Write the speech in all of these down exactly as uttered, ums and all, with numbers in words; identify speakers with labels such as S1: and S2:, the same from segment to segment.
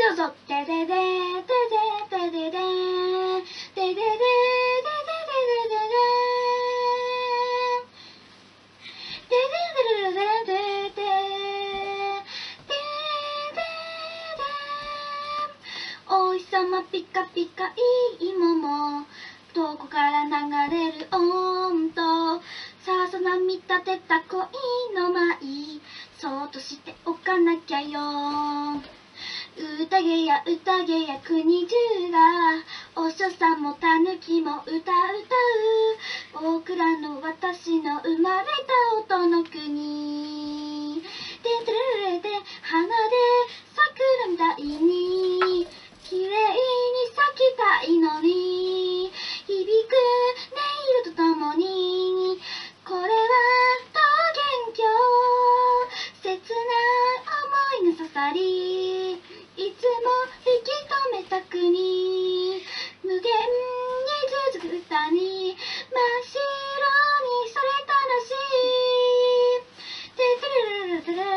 S1: どうぞ。ででででででででででででででででお日様ピカピカいい桃、どこから流れる音と、ささな見立てた恋の舞、そっとしておかなきゃよ。宴や宴や国中が、お師匠さんもたぬきも歌う歌う、僕らの私の生まれた音の国。でんてれれれで花で桜みたいに綺麗に咲きたいのに、響く音色とともに、これは桃源郷、切ない思いの刺さり、いつも引き止めた国、無限に続く歌に真っ白にそれたらしい。ててれれれれれ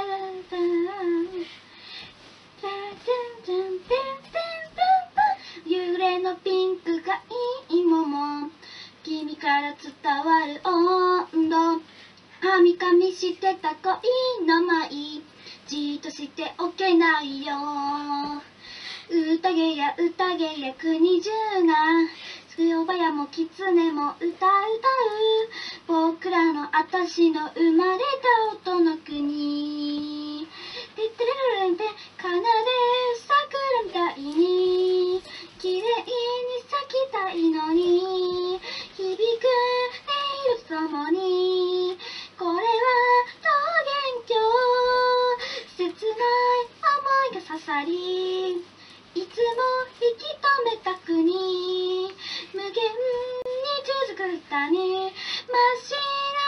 S1: 幽霊のピンクがいい桃、君から伝わる温度、はみかみしてた恋の舞、じっとしておけないよ。宴や宴や国中が、強ばやも狐も歌う歌う、僕らのあたしの生まれた音の国。てってれれれんて奏で桜みたいに綺麗に咲きたいのに、響く音色とともに、これは桃源郷、切ない思いが刺さり、いつも引き止めた国、無限に続く歌に真っ白